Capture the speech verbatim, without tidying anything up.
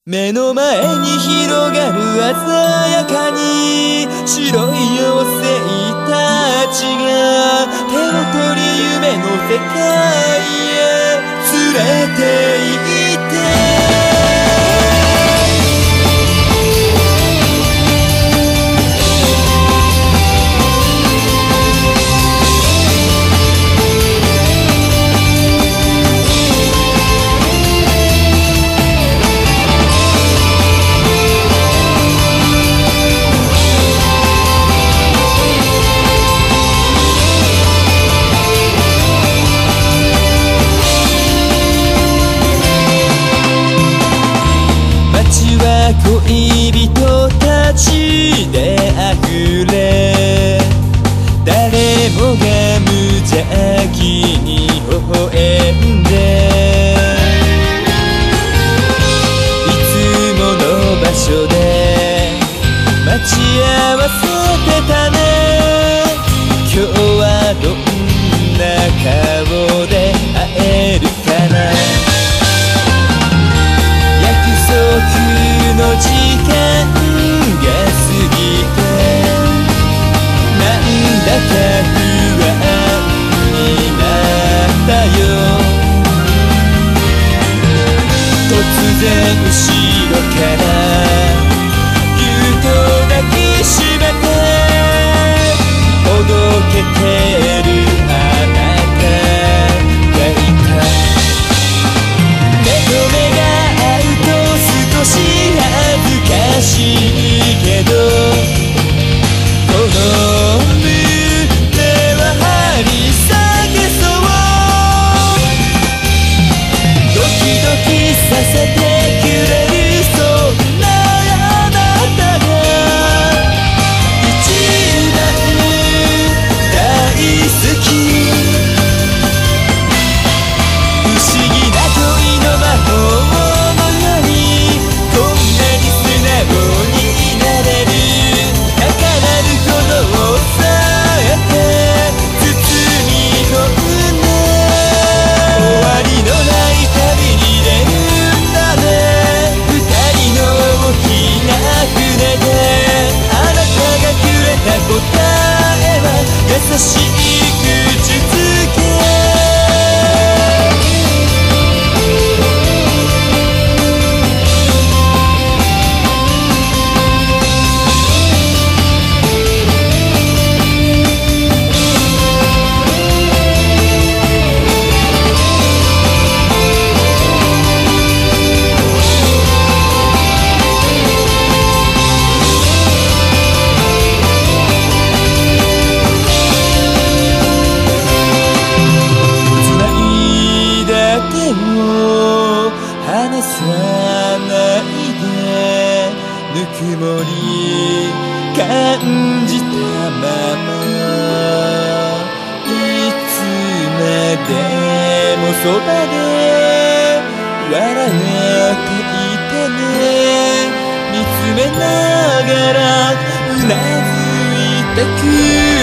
目の前に広がる鮮やかに白い妖精たちが手を取り夢の世界へ連れて行って恋人たちであふれ誰もが無邪気に微笑んでいつもの場所で待ち合わせてたね今日はどんな顔で会えるかなの時間が過ぎてなんだか不安になったよ突然後ろからぎゅっと抱きしめておどけてるあなたがいた目と目が合うと少し恥ずかしいけどこの胸は張り裂けそうドキドキさせてくれるそんなあなたが一番大好き不思議な恋の魔法優しい口づけ離さないでぬくもり感じたままいつまでもそばで笑っていてね見つめながらうなずいてく